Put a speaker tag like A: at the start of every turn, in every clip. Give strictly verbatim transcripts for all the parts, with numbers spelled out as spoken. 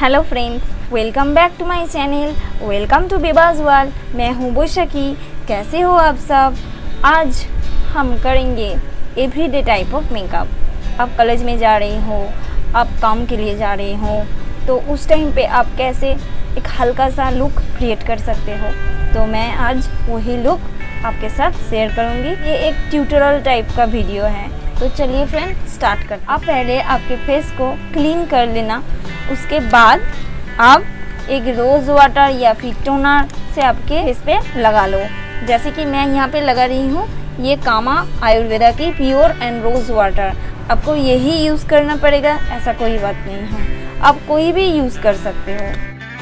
A: Hello friends, welcome back to my channel. Welcome to बेबाज world. मैं हूँ बुशकी। कैसे हो आप सब? आज हम करेंगे एवरीडे टाइप ऑफ मेकअप। आप कॉलेज में जा रहे हो, आप काम के लिए जा रहे हो, तो उस टाइम पे आप कैसे एक हल्का सा लुक क्रिएट कर सकते हो। तो मैं आज वही लुक आपके साथ शेयर करूँगी। ये एक ट्यूटोरियल टाइप का वीडियो है। तो चलिए फ्रेंड स्टार्ट करते हैं। आप पहले आपके फेस को क्लीन कर लेना। उसके बाद आप एक रोज़ वाटर या फिर टोनर से आपके फेस पे लगा लो। जैसे कि मैं यहाँ पे लगा रही हूँ ये कामा आयुर्वेदा की प्योर एंड रोज़ वाटर। आपको यही यूज़ करना पड़ेगा, ऐसा कोई बात नहीं है, आप कोई भी यूज़ कर सकते हो।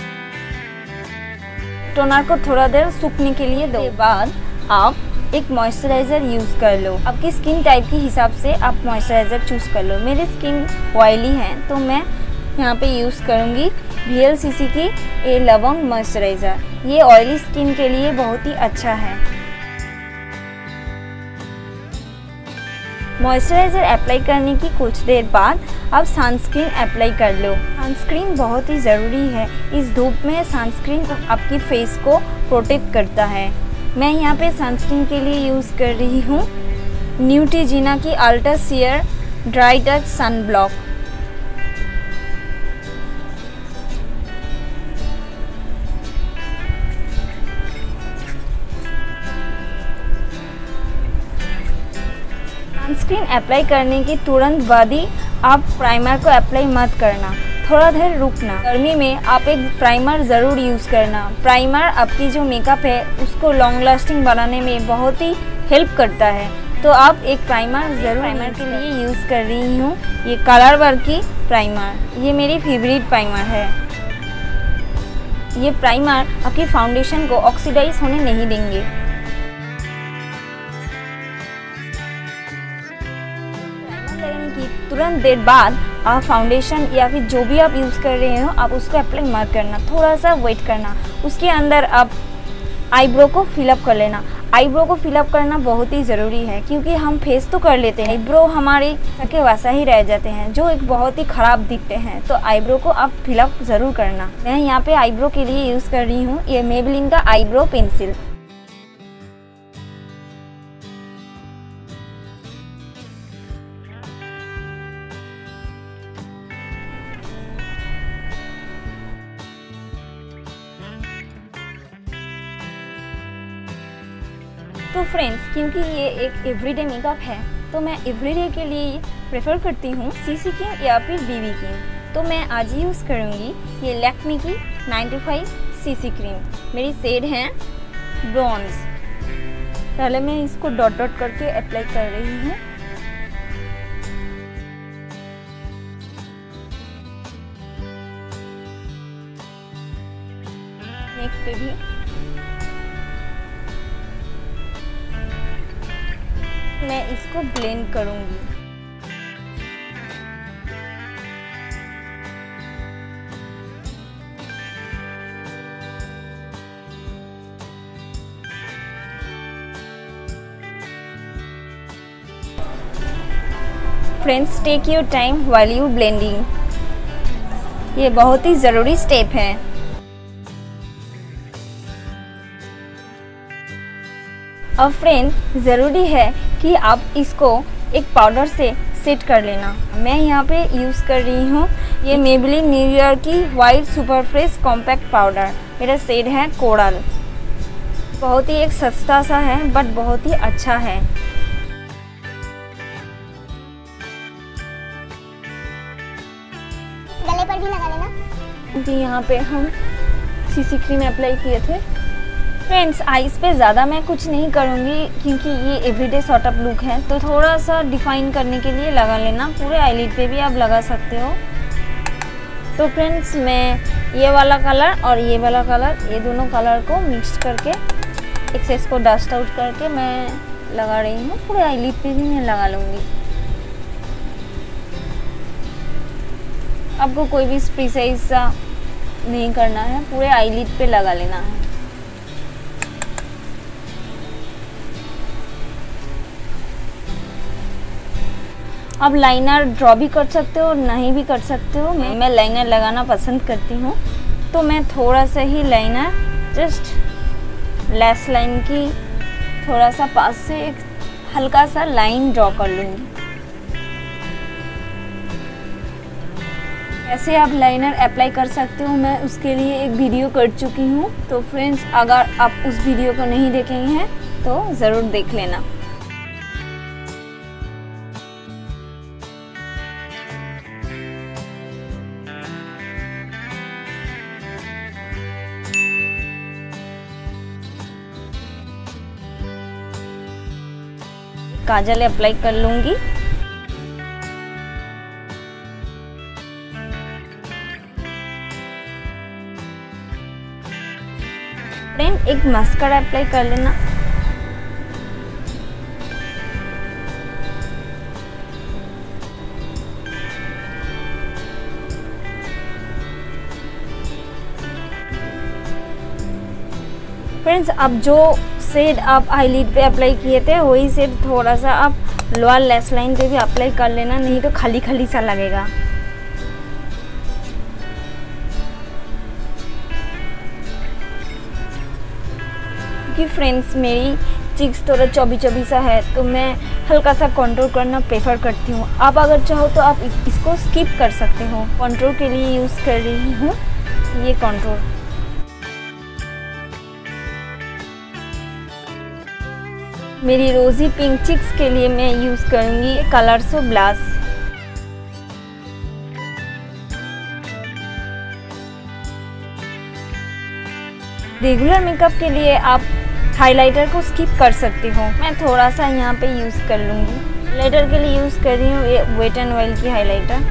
A: टोनर को थोड़ा देर सूखने के लिए दो। बाद आप एक मॉइस्चराइज़र यूज़ कर लो। आपकी स्किन टाइप के हिसाब से आप मॉइस्चराइज़र चूज़ कर लो। मेरी स्किन ऑयली है तो मैं यहाँ पे यूज़ करूँगी वी एल सी सी की ए लवंग मॉइस्चराइज़र। ये ऑयली स्किन के लिए बहुत ही अच्छा है। मॉइस्चराइज़र अप्लाई करने की कुछ देर बाद आप सनस्क्रीन अप्लाई कर लो। सनस्क्रीन बहुत ही ज़रूरी है। इस धूप में सनस्क्रीन आपकी फेस को प्रोटेक्ट करता है। मैं यहाँ पे सनस्क्रीन के लिए यूज़ कर रही हूँ न्यूट्रीजिना की ultra sheer dry touch sun block. Sunscreen apply करने के तुरंत बाद ही आप प्राइमर को अप्लाई मत करना, थोड़ा देर रुकना। गर्मी में आप एक प्राइमर ज़रूर यूज़ करना। प्राइमर आपकी जो मेकअप है उसको लॉन्ग लास्टिंग बनाने में बहुत ही हेल्प करता है। तो आप एक प्राइमर ज़रूर प्राइमर के लिए यूज़ कर रही हूँ ये कलर वर्क की प्राइमर। ये मेरी फेवरेट प्राइमर है। ये प्राइमर आपकी फाउंडेशन को ऑक्सीडाइज होने नहीं देंगे। तुरंत देर बाद आप फाउंडेशन या फिर जो भी आप यूज़ कर रहे हो आप उसको अप्लाई मत करना, थोड़ा सा वेट करना। उसके अंदर आप आईब्रो को फिलअप कर लेना। आईब्रो को फिलअप करना बहुत ही ज़रूरी है क्योंकि हम फेस तो कर लेते हैं, आईब्रो हमारे सके वैसा ही रह जाते हैं जो एक बहुत ही ख़राब दिखते हैं। तो आईब्रो को आप फिलअप ज़रूर करना। मैं यहाँ पे आईब्रो के लिए यूज़ कर रही हूँ ये मेबेलिन का आईब्रो पेंसिल। तो फ्रेंड्स, क्योंकि ये एक एवरीडे मेकअप है तो मैं एवरीडे के लिए प्रेफर करती हूँ सीसी क्रीम या फिर बीबी क्रीम। तो मैं आज यूज़ करूँगी ये लैक्मे की नाइन्टी फाइव सीसी क्रीम। मेरी शेड है ब्रॉन्ज। पहले मैं इसको डॉट डॉट करके अप्लाई कर रही हूँ। नेक पे भी मैं इसको ब्लेंड करूंगी। Friends, take your time while you blending. ये बहुत ही ज़रूरी स्टेप है। अब फ्रेंड, ज़रूरी है कि आप इसको एक पाउडर से सेट कर लेना। मैं यहाँ पे यूज़ कर रही हूँ ये मेबेलिन न्यू ईयर की white super fresh compact powder. मेरा शेड है कोरल। बहुत ही एक सस्ता सा है बट बहुत ही अच्छा है।
B: गले पर भी लगा लेना।
A: जी, यहाँ पे हम सीसी क्रीम अप्लाई किए थे। फ्रेंड्स, आईज पे ज़्यादा मैं कुछ नहीं करूँगी क्योंकि ये एवरीडे सॉर्ट ऑफ लुक है। तो थोड़ा सा डिफाइन करने के लिए लगा लेना। पूरे आईलिड पे भी आप लगा सकते हो। तो फ्रेंड्स, मैं ये वाला कलर और ये वाला कलर, ये दोनों कलर को मिक्स करके एक्सेस को डस्ट आउट करके मैं लगा रही हूँ। पूरे आईलिड पे भी मैं लगा लूँगी। आपको कोई भी प्रिसाइज सा नहीं करना है, पूरे आईलिड पे लगा लेना है। आप लाइनर ड्रॉ भी कर सकते हो, नहीं भी कर सकते हो। मैं मैं लाइनर लगाना पसंद करती हूँ, तो मैं थोड़ा सा ही लाइनर जस्ट लेस लाइन की थोड़ा सा पास से एक हल्का सा लाइन ड्रॉ कर लूँगी। कैसे आप लाइनर अप्लाई कर सकते हो मैं उसके लिए एक वीडियो कर चुकी हूँ, तो फ्रेंड्स अगर आप उस वीडियो को नहीं देखे हैं तो ज़रूर देख लेना। काजल अप्लाई कर लूँगी। फ्रेंड एक मस्कारा अप्लाई कर लेना। फ्रेंड्स अब जो शेड आप आईलिड पे अप्लाई किए थे वही शेड थोड़ा सा आप लोअर लेस लाइन पे भी अप्लाई कर लेना, नहीं तो खाली खाली सा लगेगा। क्योंकि फ्रेंड्स मेरी चिक्स थोड़ा चौबी चौबी सा है, तो मैं हल्का सा कंट्रोल करना प्रेफर करती हूँ। आप अगर चाहो तो आप इसको स्किप कर सकते हो। कंट्रोल के लिए यूज़ कर रही हूँ ये कंट्रोल। मेरी रोजी पिंक चिक्स के लिए मैं यूज़ करूँगी कलर्सो ब्लास। रेगुलर मेकअप के लिए आप हाइलाइटर को स्किप कर सकते हो। मैं थोड़ा सा यहाँ पे यूज़ कर लूँगी। हाइलाइटर के लिए यूज़ कर रही हूँ ये वेट एंड वाइल्ड की हाइलाइटर।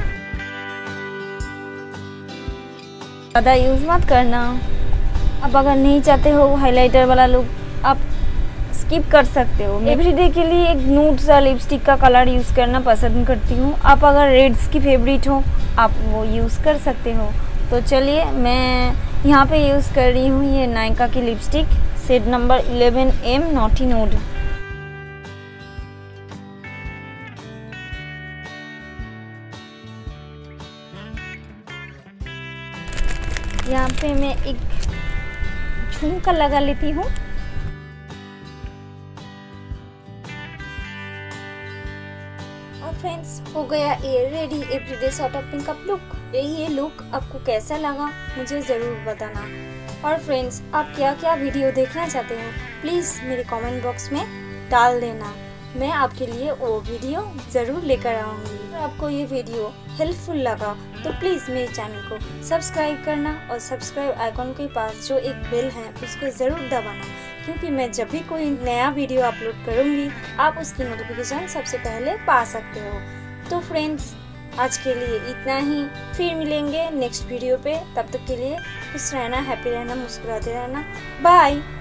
A: ज़्यादा यूज़ मत करना। अब अगर नहीं चाहते हो हाइलाइटर वाला लुक, आप स्किप कर सकते हो। एवरीडे के लिए एक न्यूड सा लिपस्टिक का कलर यूज़ करना पसंद करती हूँ। आप अगर रेड्स की फेवरेट हो आप वो यूज़ कर सकते हो। तो चलिए मैं यहाँ पे यूज़ कर रही हूँ ये नायका की lipstick shade number eleven M naughty nude. यहाँ पे मैं एक झुमका लगा लेती हूँ। और फ्रेंड्स हो गया ये ready everyday sort of makeup look. ये लुक आपको कैसा लगा मुझे ज़रूर बताना। और फ्रेंड्स आप क्या क्या वीडियो देखना चाहते हो प्लीज़ मेरे कमेंट बॉक्स में डाल देना। मैं आपके लिए वो वीडियो ज़रूर लेकर आऊँगी। अगर आपको ये वीडियो हेल्पफुल लगा तो प्लीज़ मेरे चैनल को सब्सक्राइब करना और सब्सक्राइब आइकॉन के पास जो एक बेल है उसको ज़रूर दबाना, क्योंकि मैं जब भी कोई नया वीडियो अपलोड करूँगी आप उसकी नोटिफिकेशन सबसे पहले पा सकते हो। तो फ्रेंड्स आज के लिए इतना ही, फिर मिलेंगे नेक्स्ट वीडियो पे। तब तक के लिए खुश रहना, हैप्पी रहना, मुस्कुराते रहना। बाय।